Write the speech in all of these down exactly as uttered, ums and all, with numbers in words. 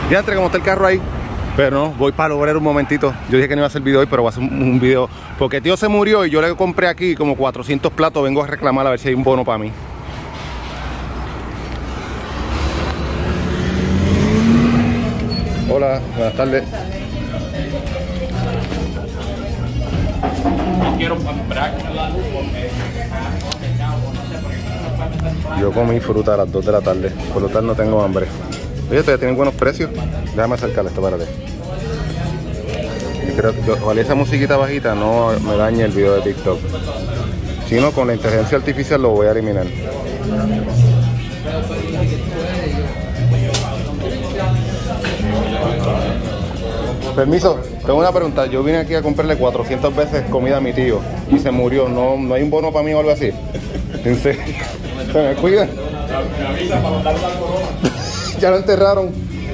Ya entré como está el carro ahí. Pero no, voy para lograr un momentito. Yo dije que no iba a hacer video hoy, pero voy a hacer un, un video. Porque tío se murió y yo le compré aquí como cuatrocientos platos. Vengo a reclamar a ver si hay un bono para mí. Hola, buenas tardes. No quiero comprar la luz porque Yo comí fruta a las dos de la tarde. Por lo tanto no tengo hambre. Oye, todavía tienen buenos precios. Déjame acercarle esto, espérate. Creo que ojalá esa musiquita bajita no me dañe el video de TikTok. Si no, con la inteligencia artificial lo voy a eliminar. Permiso, tengo una pregunta. Yo vine aquí a comprarle cuatrocientas veces comida a mi tío y se murió. ¿No, no hay un bono para mí o algo así? ¿En serio? ¿Se me cuidan? Ya lo enterraron.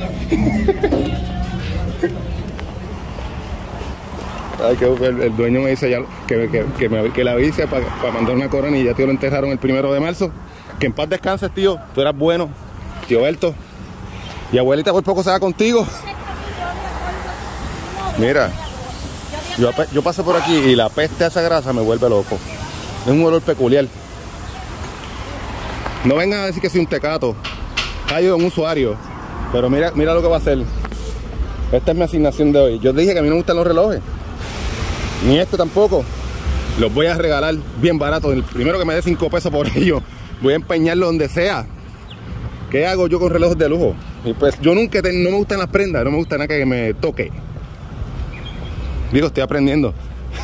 Ay, que el, el dueño me dice ya que, que, que, me, que le avise para pa mandar una corona y ya tío lo enterraron el primero de marzo. Que en paz descanses, tío. Tú eras bueno, tío Berto. Y abuelita por poco se va contigo. Mira, yo, yo paso por aquí y la peste a esa grasa me vuelve loco. Es un olor peculiar. No vengan a decir que soy un tecato. Hay un usuario. Pero mira, mira lo que va a hacer. Esta es mi asignación de hoy. Yo dije que a mí no me gustan los relojes. Ni este tampoco. Los voy a regalar bien baratos. El primero que me dé cinco pesos por ellos. Voy a empeñarlo donde sea. ¿Qué hago yo con relojes de lujo? Y pues yo nunca, te, no me gustan las prendas. No me gusta nada que me toque. Digo, estoy aprendiendo.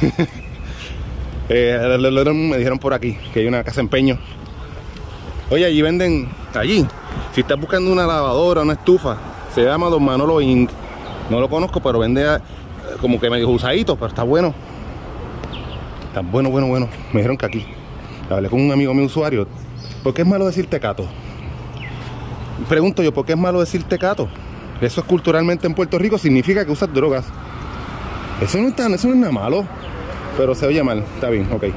eh, me dijeron por aquí que hay una casa de empeño. Oye, allí venden, allí, si estás buscando una lavadora, una estufa, se llama Don Manolo Inc. No lo conozco, pero vende eh, como que medio usadito, pero está bueno. Está bueno, bueno, bueno. Me dijeron que aquí. Hablé con un amigo mío usuario. ¿Por qué es malo decir tecato? Pregunto yo, ¿por qué es malo decir tecato? Eso es culturalmente en Puerto Rico, significa que usas drogas. Eso no está, eso no es nada malo, pero se oye mal. Está bien, ok.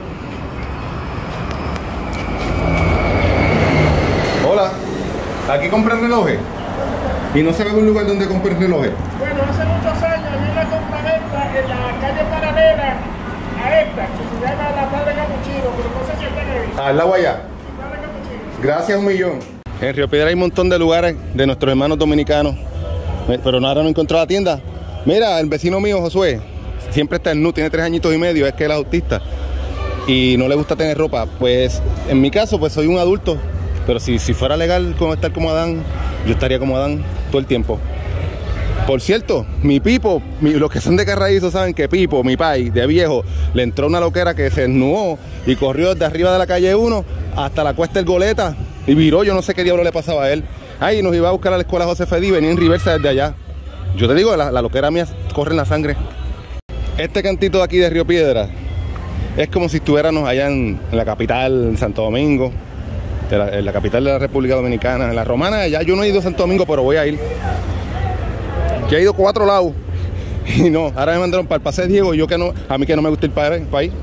Hola, ¿aquí compran relojes? ¿Y no se ve un lugar donde compren relojes? Bueno, hace muchos años había una compraventa en la calle paralela a esta, que se llama La Padre Capuchino, pero no sé si están ahí. Ah, el agua allá. Padre Capuchino. Gracias un millón. En Río Piedra hay un montón de lugares de nuestros hermanos dominicanos, pero no, ahora no encontró la tienda. Mira, el vecino mío, Josué, siempre está en nu, tiene tres añitos y medio, es que él es autista y no le gusta tener ropa. Pues en mi caso, pues soy un adulto, pero si, si fuera legal como estar como Adán, yo estaría como Adán todo el tiempo. Por cierto, mi Pipo, mi, los que son de Carraízo saben que Pipo, mi pai, de viejo, le entró una loquera que se desnudó y corrió desde arriba de la calle uno hasta la cuesta del Goleta y viró, yo no sé qué diablo le pasaba a él. Ahí nos iba a buscar a la escuela José Fedí, venía en reversa desde allá. Yo te digo, la, la loquera mía corre en la sangre. Este cantito de aquí de Río Piedra es como si estuviéramos allá en, en la capital, en Santo Domingo, de la, en la capital de la República Dominicana, en la Romana. Ya yo no he ido a Santo Domingo, pero voy a ir. Ya he ido cuatro lados y no, ahora me mandaron para el Paseo Diego y yo que no, a mí que no me gusta ir para, para ahí.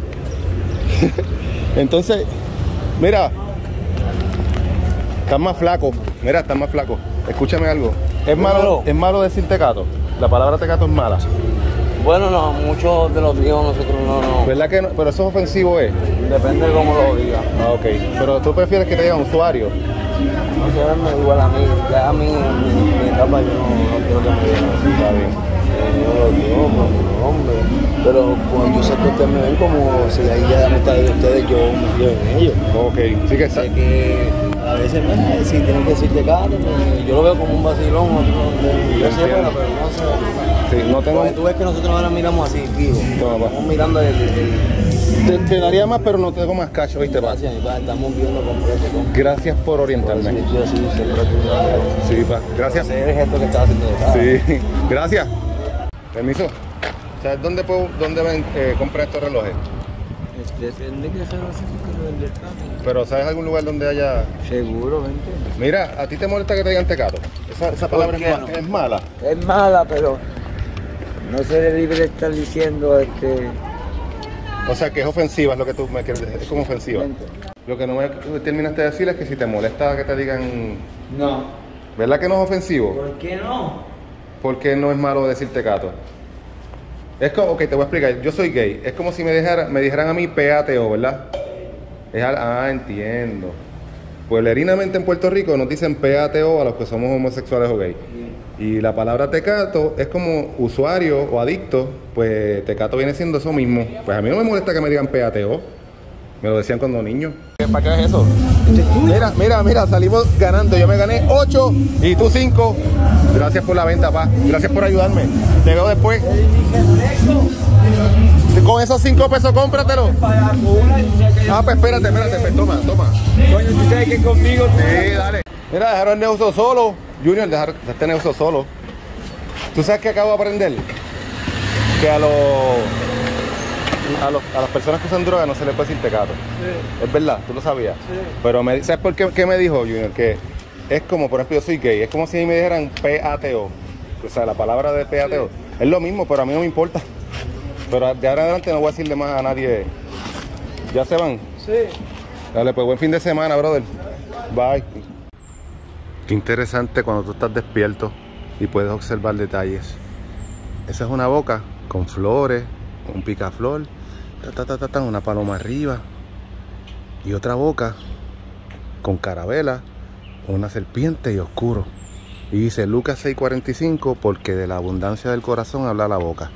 Entonces, mira, estás más flaco, mira, estás más flaco. Escúchame algo, es malo, es malo decir tecato, la palabra tecato es mala. Bueno, no, muchos de los días nosotros no, no. ¿Verdad que no? Pero eso es ofensivo, ¿eh? Depende de cómo lo diga. Ah, ok. Pero tú prefieres que te digan usuario. No sé, me igual a mí. Ya a mí, en mi etapa, yo no, no quiero que me digan así. Está bien. Eh, yo lo digo por mi nombre. Pero cuando yo sé que ustedes me ven como si ahí ya me está de ustedes, yo me fío en ellos. Ok, sí que está. Sé que a veces, bueno, si tienen que decirte cada, yo lo veo como un vacilón. Yo sé, bueno, pero no sé. Sí, no tengo... Porque tú ves que nosotros ahora miramos así, fijo. No, Estamos mirando el... el, el... Te, te daría más, pero no tengo más cacho, ¿viste, pa? Gracias, pa, estamos viendo completo. ¿no? Gracias por orientarme. Sí, yo sí, siempre tú. Sí, pa. Gracias. Ese es el gesto que estás haciendo de cada. Sí, gracias. Permiso. ¿Sabes dónde puedo, dónde ven, eh, comprar estos relojes? Depende que se lo hacen que lo vender también. Pero ¿sabes algún lugar donde haya...? Seguro, vente. Mira, ¿a ti te molesta que te digan tecato? Esa, esa palabra es, no? ma es mala. Es mala, pero no se debe estar diciendo este... O sea, que es ofensiva, es lo que tú me quieres decir. Es como ofensiva. Vente. Lo que no me terminaste de decir es que si te molesta que te digan... No. ¿Verdad que no es ofensivo? ¿Por qué no? ¿por qué no es malo decir tecato? Es como, ok, te voy a explicar, yo soy gay, es como si me, dejara, me dijeran a mí P A T O, ¿verdad? Es al, ah, entiendo. Pueblerinamente en Puerto Rico nos dicen P A T O a los que somos homosexuales o gay. Y la palabra tecato es como usuario o adicto, pues tecato viene siendo eso mismo. Pues a mí no me molesta que me digan P A T O, me lo decían cuando niño. ¿Para qué es eso? Mira, mira, mira, salimos ganando. Yo me gané ocho y tú cinco. Gracias por la venta, pa. Gracias por ayudarme. Te veo después. Con esos cinco pesos cómpratelo. Ah, pues espérate, espérate, pues toma, toma. Coño, tú sabes que conmigo. Sí, dale. Mira, dejaron el negocio solo. Junior, dejar este negocio solo. ¿Tú sabes que acabo de aprender? Que a los... A, los, a las personas que usan droga no se les puede decir tecato. Sí. Es verdad, tú lo sabías. Sí. Pero me, ¿sabes por qué, qué me dijo Junior? Que es como, por ejemplo, yo soy gay, es como si me dijeran P A T O. O sea, la palabra de P A T O. Sí. Es lo mismo, pero a mí no me importa. Pero de ahora en adelante no voy a decirle más a nadie. ¿Ya se van? Sí. Dale, pues buen fin de semana, brother. Bye. Qué interesante cuando tú estás despierto y puedes observar detalles. Esa es una boca con flores, un picaflor. Ta, ta, ta, ta, ta, una paloma arriba y otra boca con carabela, una serpiente y oscuro. Y dice Lucas seis cuarenta y cinco, porque de la abundancia del corazón habla la boca.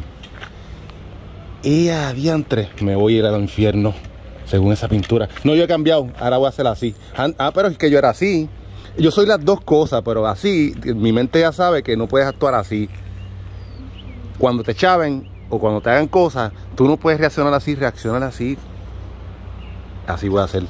Y a diantre, me voy a ir al infierno según esa pintura. No, yo he cambiado, ahora voy a hacer así. Ah, pero es que yo era así. Yo soy las dos cosas, pero así, mi mente ya sabe que no puedes actuar así. Cuando te chaven o cuando te hagan cosas, tú no puedes reaccionar así, reaccionar así. Así voy a hacer.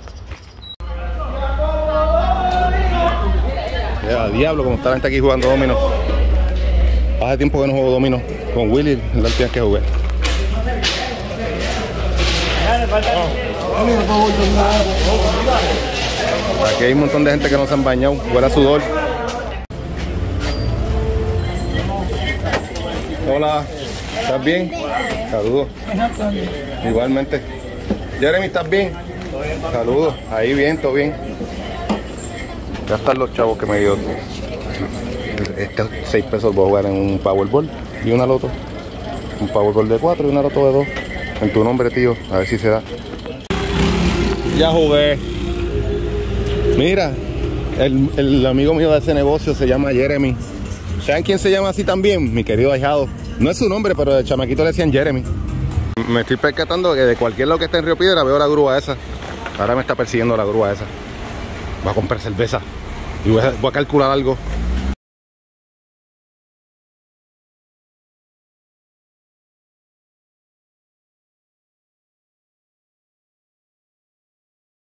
Ya, diablo, como está la gente aquí jugando dominó. Hace tiempo que no juego dominó. Con Willy, la última que jugué. Aquí hay un montón de gente que no se han bañado. Huele a sudor. Hola. ¿Estás bien? Saludos. Igualmente. Jeremy, ¿estás bien? Saludos. Ahí bien, todo bien. Ya están los chavos que me dio. Este seis pesos voy a jugar en un Powerball y una loto. Un Powerball de cuatro y una loto de dos. En tu nombre, tío. A ver si se da. Ya jugué. Mira, el, el amigo mío de ese negocio se llama Jeremy. ¿Saben quién se llama así también? Mi querido ahijado. No es su nombre, pero el chamaquito le decían Jeremy. Me estoy percatando que de cualquier lado que esté en Río Piedra veo la grúa esa. Ahora me está persiguiendo la grúa esa. Voy a comprar cerveza y voy a, voy a calcular algo.